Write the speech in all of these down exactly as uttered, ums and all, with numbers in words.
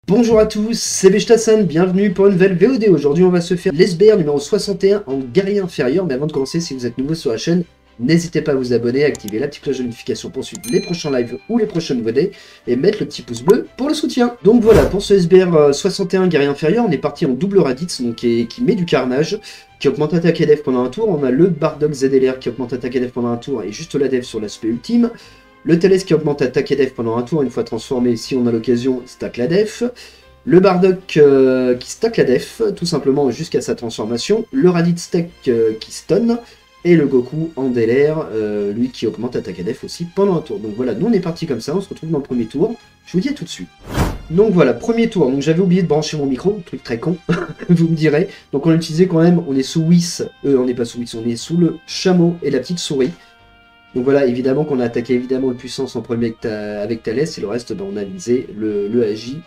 Bonjour à tous, c'est Bechtassan, bienvenue pour une nouvelle V O D. Aujourd'hui on va se faire l'S B R numéro soixante et un en guerrier inférieur. Mais avant de commencer, si vous êtes nouveau sur la chaîne, n'hésitez pas à vous abonner, activer la petite cloche de notification pour suivre les prochains lives ou les prochaines V O D et mettre le petit pouce bleu pour le soutien. Donc voilà, pour ce S B R soixante et un guerrier inférieur, on est parti en double Raditz, donc qui, qui met du carnage, qui augmente attaque et def pendant un tour. On a le Bardock Z L R qui augmente attaque et def pendant un tour et juste la def sur l'aspect ultime. Le Thalès qui augmente attaque et def pendant un tour, une fois transformé, si on a l'occasion, stack la def. Le Bardock euh, qui stack la def, tout simplement jusqu'à sa transformation. Le Raditz stack euh, qui stun. Et le Goku en D L R, euh, lui qui augmente attaque et def aussi pendant un tour. Donc voilà, nous on est parti comme ça, on se retrouve dans le premier tour. Je vous dis à tout de suite. Donc voilà, premier tour. Donc j'avais oublié de brancher mon micro, truc très con, vous me direz. Donc on l'a utilisé quand même, on est sous Whis, euh, on n'est pas sous Whis, on est sous le chameau et la petite souris. Donc voilà, évidemment qu'on a attaqué évidemment le puissance en premier avec, ta, avec Thalès, et le reste, ben, on a visé le, le A J.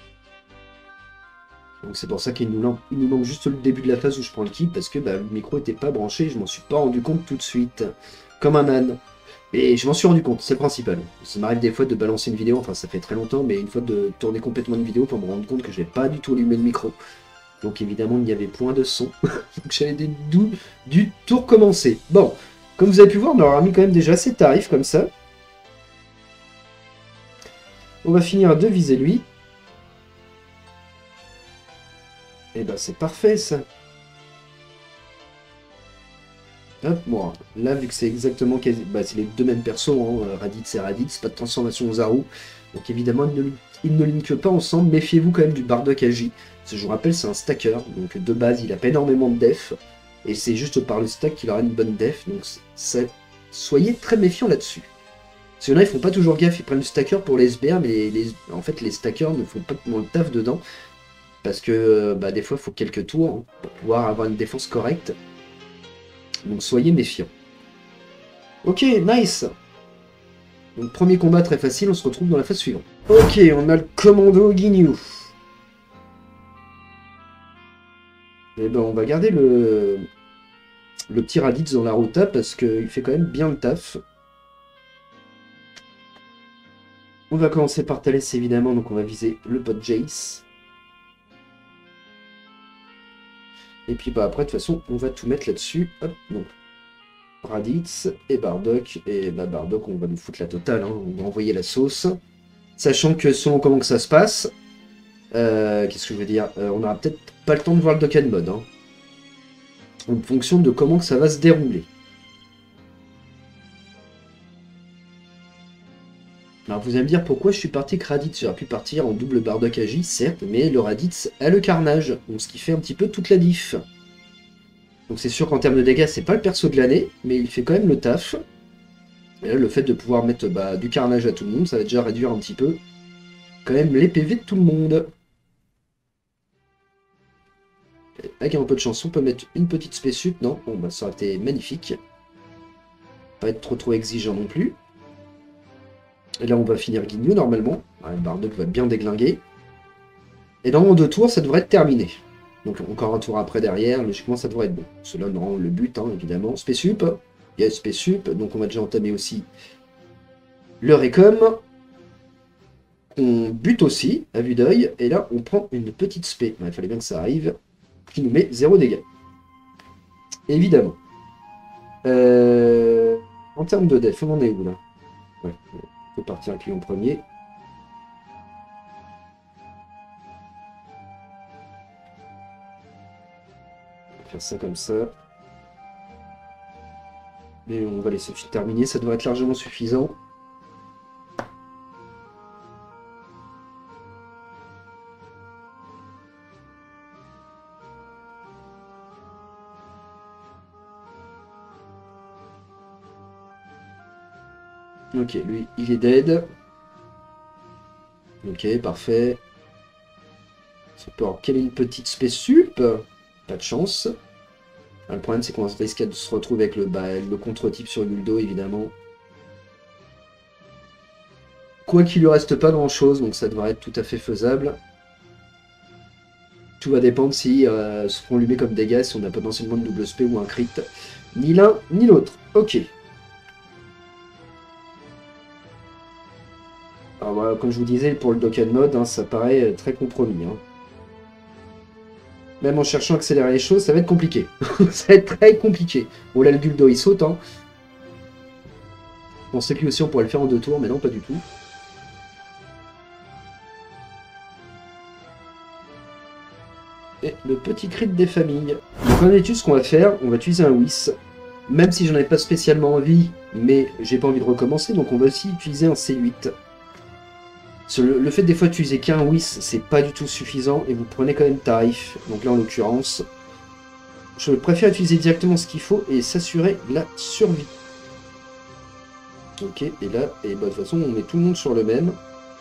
Donc c'est pour ça qu'il nous, il nous manque juste le début de la phase où je prends le kill, parce que bah, le micro n'était pas branché, je m'en suis pas rendu compte tout de suite. Comme un âne. Et je m'en suis rendu compte, c'est le principal. Ça m'arrive des fois de balancer une vidéo, enfin ça fait très longtemps, mais une fois de tourner complètement une vidéo pour me rendre compte que je n'ai pas du tout allumé le micro. Donc évidemment il n'y avait point de son. Donc j'avais des doux du tout recommencer. Bon, comme vous avez pu voir, on aura mis quand même déjà assez de tarifs comme ça. On va finir de viser lui. Et ben c'est parfait ça. Hop, bon, là vu que c'est exactement quasi... bah, c'est les deux mêmes persos, hein, Raditz et Raditz, pas de transformation aux Zaru. Donc évidemment ils ne, ils ne linkent pas ensemble, méfiez-vous quand même du Bardock A J. Parce que je vous rappelle c'est un stacker, donc de base il a pas énormément de def. Et c'est juste par le stack qu'il aura une bonne def, donc ça... soyez très méfiants là-dessus. Parce qu'il y en a, ils font pas toujours gaffe, ils prennent le stacker pour les S B R, mais les, les... en fait les stackers ne font pas tellement le taf dedans. Parce que bah, des fois il faut quelques tours hein, pour pouvoir avoir une défense correcte. Donc soyez méfiants. Ok, nice. Donc premier combat très facile, on se retrouve dans la phase suivante. Ok, on a le commando Ginyu. Et ben on va garder le, le petit Raditz dans la rota parce qu'il fait quand même bien le taf. On va commencer par Thalès évidemment, donc on va viser le pote Jace. Et puis bah après de toute façon on va tout mettre là-dessus. Hop, donc Raditz et Bardock. Et bah Bardock on va nous foutre la totale, hein. On va envoyer la sauce. Sachant que selon comment que ça se passe, euh, qu'est-ce que je veux dire, euh, on n'aura peut-être pas le temps de voir le Dokkan mode. Hein, en fonction de comment que ça va se dérouler. Alors vous allez me dire pourquoi je suis parti avec Raditz. J'aurais pu partir en double Bardock A J, certes, mais le Raditz a le carnage. Donc ce qui fait un petit peu toute la diff. Donc c'est sûr qu'en termes de dégâts, c'est pas le perso de l'année, mais il fait quand même le taf. Et là, le fait de pouvoir mettre bah, du carnage à tout le monde, ça va déjà réduire un petit peu quand même les P V de tout le monde. Avec un peu de chance, on peut mettre une petite spéciute. Non, bon bah ça aurait été magnifique. Pas être trop trop exigeant non plus. Et là on va finir Ginyu normalement. Ouais, Bardock va bien déglinguer. Et dans deux tours, ça devrait être terminé. Donc encore un tour après derrière, logiquement ça devrait être bon. Cela non, le but hein, évidemment. Spésup. Yes, Spésup. Donc on va déjà entamer aussi le Récom. On bute aussi, à vue d'œil. Et là on prend une petite spé. Il fallait bien que ça arrive. Qui nous met zéro dégâts. Évidemment. Euh... En termes de def, on en est où là? Ouais, on peut partir avec lui en premier. On va faire ça comme ça. Et on va laisser terminer, ça devrait être largement suffisant. Ok, lui, il est dead. Ok, parfait. Ça peut avoir quelle est une petite spésup. Pas de chance. Ah, le problème, c'est qu'on risque de se retrouver avec le, bah, le contre-type sur Guldo, évidemment. Quoi qu'il lui reste pas grand-chose, donc ça devrait être tout à fait faisable. Tout va dépendre si euh, ce qu'on lui met comme dégâts, si on a potentiellement une double spé ou un crit. Ni l'un, ni l'autre. Ok. Alors voilà, comme je vous disais, pour le Dokkan Mode, hein, ça paraît très compromis. Hein. Même en cherchant à accélérer les choses, ça va être compliqué. Ça va être très compliqué. Bon là, le Guldo, il saute. Hein. On sait que lui aussi, on pourrait le faire en deux tours, mais non, pas du tout. Et le petit crit des familles. Donc en étude, ce qu'on va faire, on va utiliser un Whis. Même si j'en ai pas spécialement envie, mais j'ai pas envie de recommencer, donc on va aussi utiliser un C huit. Le, le fait des fois d'utiliser qu'un Whis, c'est pas du tout suffisant, et vous prenez quand même tarif. Donc là en l'occurrence, je préfère utiliser directement ce qu'il faut et s'assurer la survie. Ok, et là, et bah, de toute façon on met tout le monde sur le même.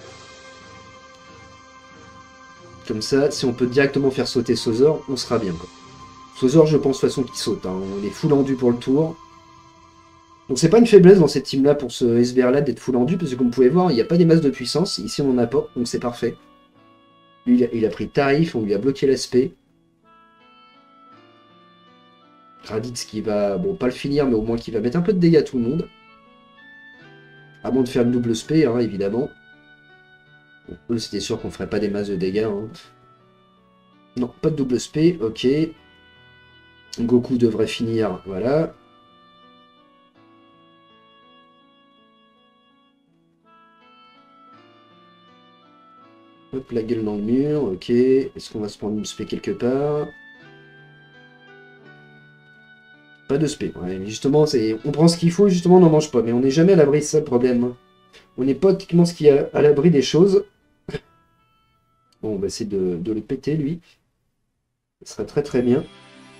Comme ça, si on peut directement faire sauter Sozor, on sera bien. Quoi. Sozor, je pense, de toute façon, qu'il saute. Hein. On est full endu pour le tour. Donc c'est pas une faiblesse dans cette team-là pour ce S B R-là d'être full endu, parce que comme vous pouvez voir, il n'y a pas des masses de puissance. Ici, on en a pas, donc c'est parfait. Lui, il a, il a pris tarif, on lui a bloqué l'aspect. Raditz qui va, bon, pas le finir, mais au moins qui va mettre un peu de dégâts à tout le monde. À moins de faire une double spé, hein, évidemment. Bon, eux, c'était sûr qu'on ferait pas des masses de dégâts. Hein. Non, pas de double spé, ok. Goku devrait finir, voilà. Hop, la gueule dans le mur, ok. Est-ce qu'on va se prendre une spé quelque part? Pas de spé, ouais, justement, on prend ce qu'il faut, justement, on n'en mange pas. Mais on n'est jamais à l'abri, c'est ça le problème. On n'est pas typiquement ce qui est à l'abri des choses. Bon, on va essayer de, de le péter, lui. Ce serait très très bien.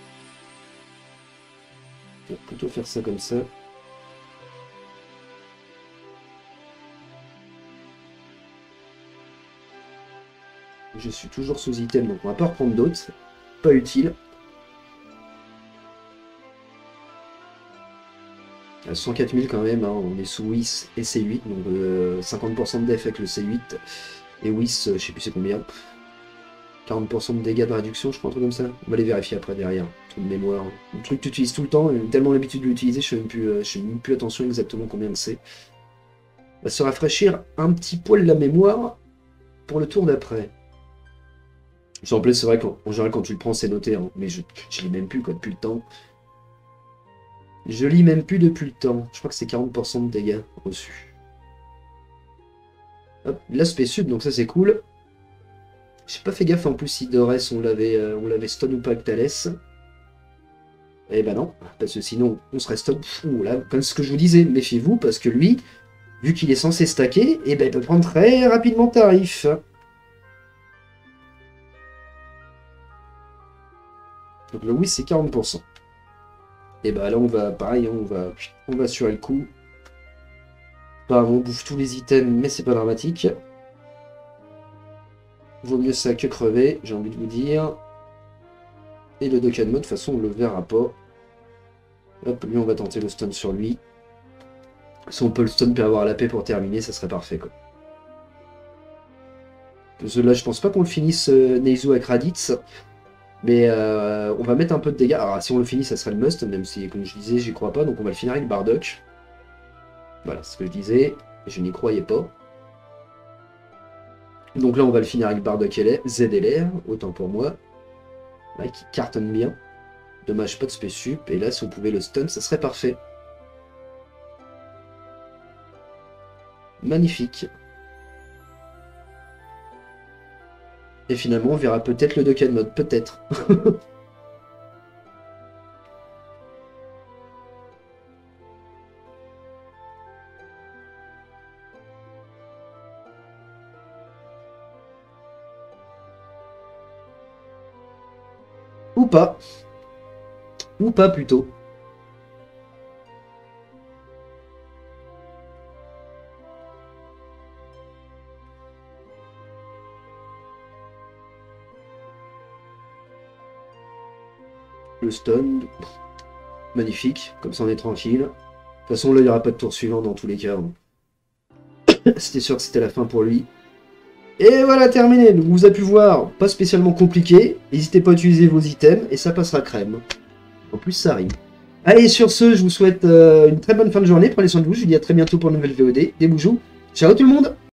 On va plutôt faire ça comme ça. Je suis toujours sous item, donc on va pas reprendre d'autres. Pas utile. À cent quatre mille quand même, hein, on est sous Whis et C huit, donc euh, cinquante pour cent de def avec le C huit. Et Whis, euh, je sais plus c'est combien. quarante pour cent de dégâts de réduction, je crois, un truc comme ça. On va les vérifier après derrière. Truc de mémoire. Un truc que tu utilises tout le temps, j'ai tellement l'habitude de l'utiliser, je ne fais, euh, fais même plus attention exactement combien c'est. On va se rafraîchir un petit poil la mémoire pour le tour d'après. En plus, c'est vrai qu'en général, quand tu le prends, c'est noté, hein, mais je ne lis même plus quoi, depuis le temps. Je lis même plus depuis le temps. Je crois que c'est quarante pour cent de dégâts reçus. Hop, l'aspect sud, donc ça c'est cool. J'ai pas fait gaffe en plus si Dorès on l'avait euh, on l'avait stun ou pas avec Thalès. Eh ben non, parce que sinon on serait stun. Ouh, là, comme ce que je vous disais, méfiez-vous, parce que lui, vu qu'il est censé stacker, eh ben il peut prendre très rapidement tarif. Donc le oui c'est quarante pour cent. Et bah là on va, pareil, on va, on va sur le coup. Bah, on bouffe tous les items, mais c'est pas dramatique. Vaut mieux ça que crever, j'ai envie de vous dire. Et le Dokkan Mode, de toute façon on le verra pas. Hop, lui on va tenter le stun sur lui. Si on peut le stun puis avoir la paix pour terminer, ça serait parfait quoi. Parce que là je pense pas qu'on le finisse euh, Neizu avec Raditz. Mais euh, on va mettre un peu de dégâts. Alors si on le finit, ça serait le must, même si, comme je disais, j'y crois pas. Donc on va le finir avec Bardock. Voilà, c'est ce que je disais. Je n'y croyais pas. Donc là, on va le finir avec Bardock Z L R, autant pour moi. Là, qui cartonne bien. Dommage, pas de spé sup. Et là, si on pouvait le stun, ça serait parfait. Magnifique. Et finalement, on verra peut-être le Dokkan Mode, peut-être. Ou pas. Ou pas, plutôt. Le stun, magnifique, comme ça on est tranquille. De toute façon là il n'y aura pas de tour suivant dans tous les cas. C'était sûr que c'était la fin pour lui. Et voilà, terminé. Donc vous avez pu voir, pas spécialement compliqué. N'hésitez pas à utiliser vos items et ça passera crème. En plus ça arrive. Allez, sur ce, je vous souhaite euh, une très bonne fin de journée. Prenez soin de vous, je vous dis à très bientôt pour une nouvelle V O D. Des boujous. Ciao tout le monde!